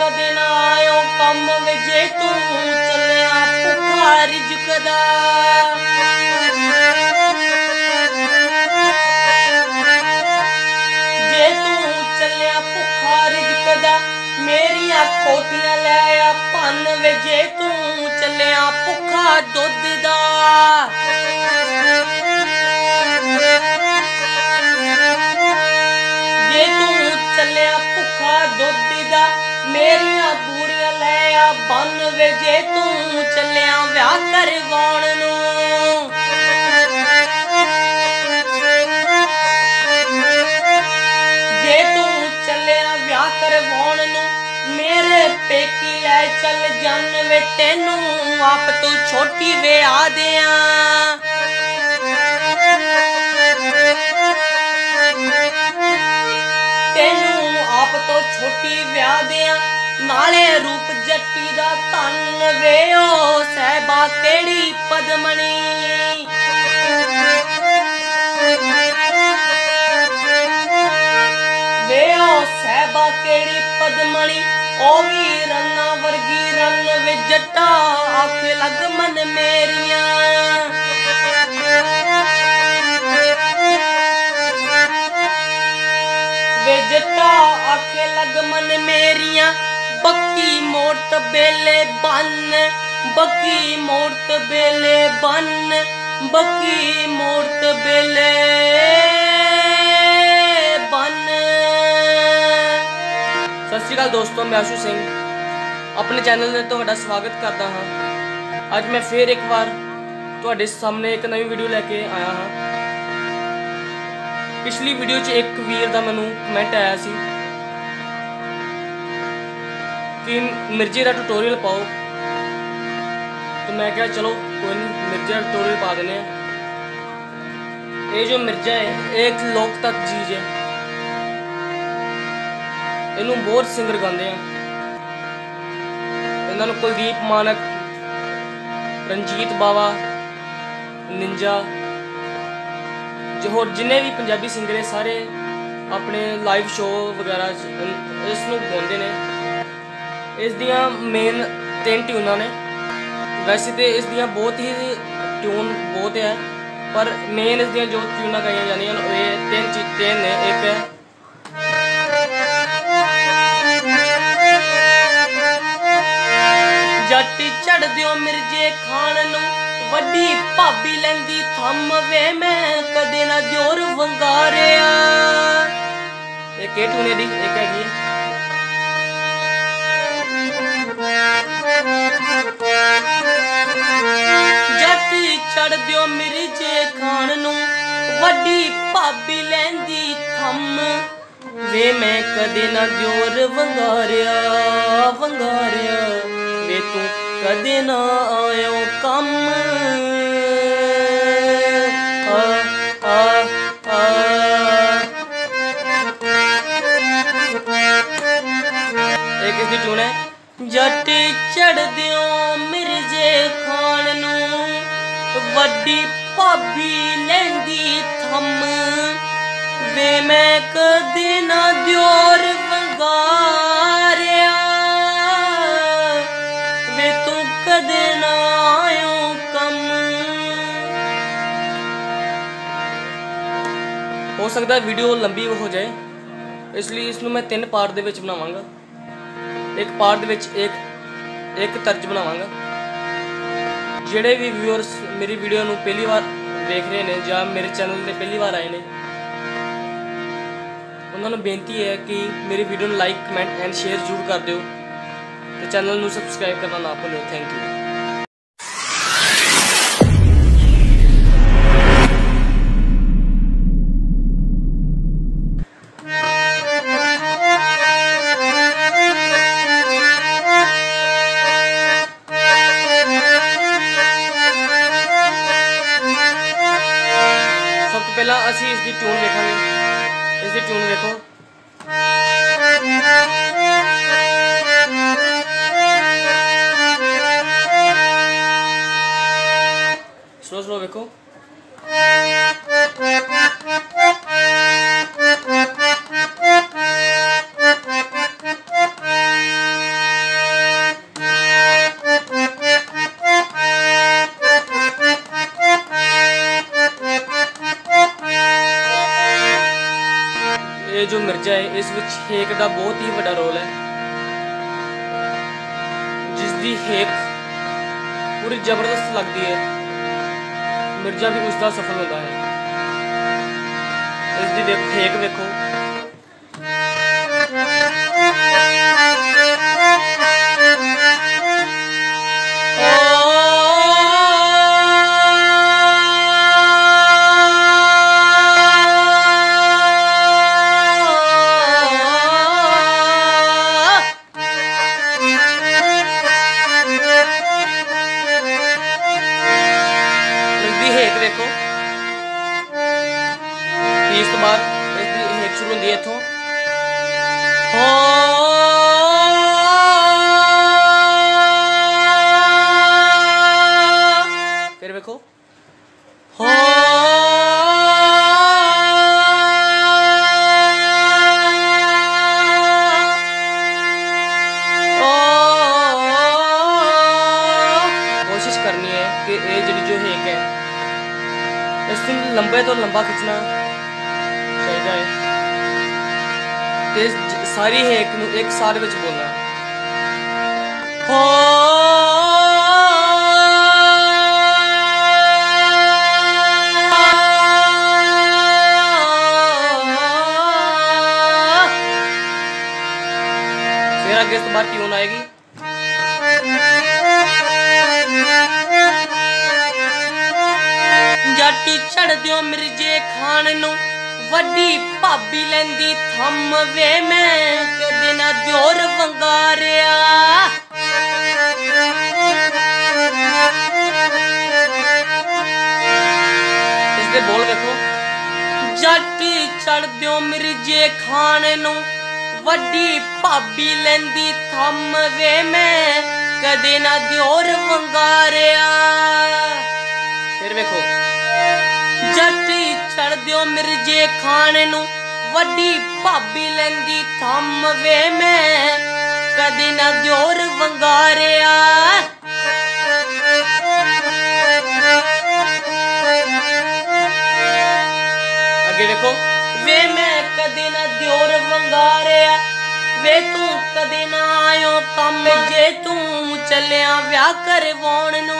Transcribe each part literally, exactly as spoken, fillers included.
कदे ना आयो कम जे तू चलिया भुखा रिजकदा। जे तू चलिया भुखा रिजकदा मेरिया कोटियां लै आ भन वे जे तू चलिया भुखा दुध दा। जे तू चलिया भुखा दुध दा मेरिया बूड़ियां लै आ बन वे जे तू चलिया व्याह करवाउण नूं। जे तू चलिया व्याह करवाउण नूं मेरे पेकी लै चल जन वे तेनू आप तू छोटी विआह दियां। तेनू आप तो छोटी विआह दियां नाले रूप जट्टी दा धन वे ओ सहबा केड़ी पदमणी। वे ओ सहबा केड़ी पदमणी ओ भी रन्ना वर्गी रन वे जट्टा आखे लग मन मेरिया। वे जट्टा आखे लग मन मेरिया बक्की मोट बेले बन बक्की मोट बेले बन बक्की मोट बेले बन। सत श्री अकाल दोस्तों, मैं आशु सिंह अपने चैनल में तुहाडा स्वागत करता हाँ। अज मैं फिर एक बार तुहाडे सामने एक नवी वीडियो लैके आया हाँ। पिछली वीडियो च एक वीर दा मैनू कमेंट आया सी कि मिर्जे का ट्यूटोरियल पाओ, तो मैं क्या चलो कोई नहीं मिर्जे का ट्यूटोरियल पा देने। ये जो मिर्जा है एक लोकतक चीज है, इनू बहुत सिंगर गाते हैं। इन्होंने कुलदीप मानक, रंजीत बावा, निंजा जो होर जिन्हें भी पंजाबी सिंगर है सारे अपने लाइव शो वगैरह इसनू गाते हैं। इस दियां मेन तीन ट्यूना ने, वैसे तो इस दियां बहुत ही ट्यून बहुत है पर मेन इस दियां जो ट्यूना गाई जानियां ये तीन चीज तीन ने। एक है जट चढ़ दियो मिर्जे खान नूं वड्डी भाबी लैंदी थम वे मैं कदे ना दियोर वंगारिया। एक के ट्यूने दी एक हैगी जट चढ़ दियो मिर्जे खान नूं वड्डी भाबी लैंदी थम वे मैं कदे ना दियोर वंगारिया वंगारिया। वे तू कदे ना आयो कम आ आ आ। एक इसकी ट्यून है जट चढ़ दियो मिर्जे खान नूं वड्डी भाबी लैंदी थम वे मैं कदे ना दियोर वंगारिया। वे तू कदे ना आयो कम। हो सकता है वीडियो लंबी हो जाए, इसलिए इसनू मैं तीन पार्ट दे विच बनावांगा। एक पार्ट दे विच एक एक तर्ज बनावांगा। जिहड़े भी व्यूअर्स मेरी वीडियो नू पहली बार देख रहे हैं या मेरे चैनल पे पहली बार आए हैं उन्होंने बेनती है कि मेरी video like comment and share जरूर कर दो, तो चैनल नू सबसक्राइब करना ना भूलो। Thank you. सब तो पहला असी इसकी ट्यून देखेंगे। इसकी ट्यून देखो इस विच हेक दा बहुत ही बड़ा रोल है, जिसकी हेक पूरी जबरदस्त लगती है। मिर्जा भी उसका सफल होता है। इसकी हेक वेखो। हेक देखो, इस तो बाद इसकी हेक शुरू होती है इथों। फिर देखो कोशिश करनी है कि ये जी जो हेक है इस लंबे तो लंबा खिंचना चाहिए है। सारी हेक नू एक साथ विच बोलना। हो फिर आगे इस बार ट्यून आएगी। जट चढ़ दियो मिर्जे खान नू वड्डी भाबी लैंदी थम वे मैं कदे ना दियोर वंगारिया। इसके बोल देखो। जट चढ़ दियो मिर्जे खान नू वड्डी भाबी लैंदी थम वे मैं कदे ना दियोर वंगारिया। फिर देखो। जट चढ़ दियो मिर्जे खान नू वड्डी भाबी लैंदी थम वे मैं कदी ना दियोर वंगारिया। आगे देखो। वे मैं कदी ना दियोर वंगारिया वे तू कदी ना आयो कम जे तू चलिया व्याह करवाउण नू।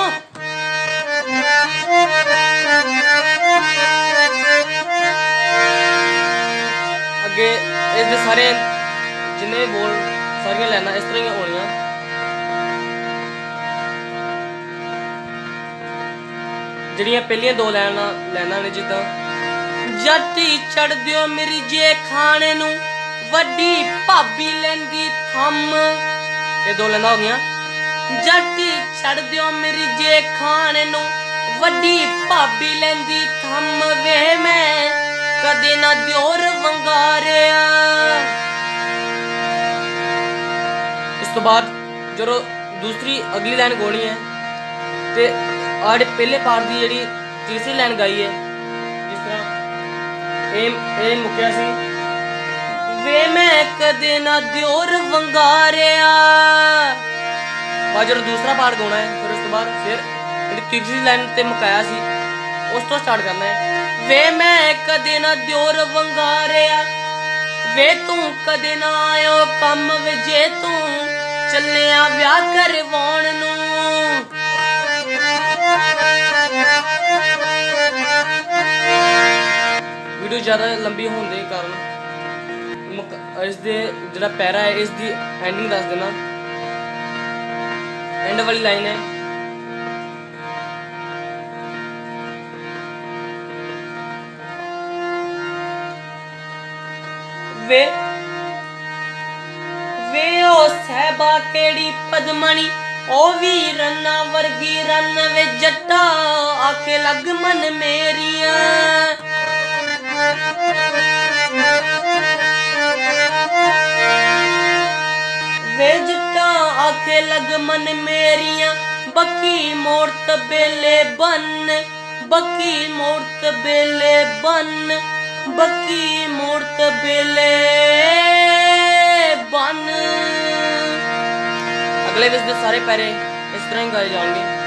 अगे इस सारे जिन्हें बोल सारिया लाइना इस तरह ही होनिया। जिहड़ियां पहलियां दो लाइना लाइना ने जिद्दां जट चढ़ दियो मिर्जे खान नू वड्डी भाबी लैंदी थम, ये दो लाइना हो गईयां। जट चढ़ दियो मिर्जे खान नू वड्डी भाबी लैंदी थम वे मैं कदे ना दियोर वंगारिया। इस तो बाद जो दूसरी अगली लाइन गानी है ते आड़े पहले पार्ट की जी तीसरी लाइन गाई है जिस तरह एम एम मुक्या सी वे मैं कदे ना दियोर वंगारिया। जो दूसरा पार्ट गाना है फिर उस तो बाद फिर तीसरी लाइन ते मुकाया सी उस तो स्टार्ट करना है। वे मैं कदे ना दियोर वंगारिया वे तू कदे ना आयो कम वे जे तू चलिया व्याह करवाउण नू। वीडियो ज़्यादा लंबी होने के कारण इस दे जिहड़ा पैरा है इसकी एंडिंग दस देना। एंड वाली लाइन है वे वे ओ सहबा केड़ी पदमणी ओ वी रन्ना वर्गी रन वे जट्टा आके लग मन मेरिया। वे जट्टा आके लग मन मेरिया बकी मोड़त बेले बन बकी मोड़त बेले बन बकी मोड़त बेले बन। अगले विच दे सारे पैरे इस तरह ही गाए जाएंगे।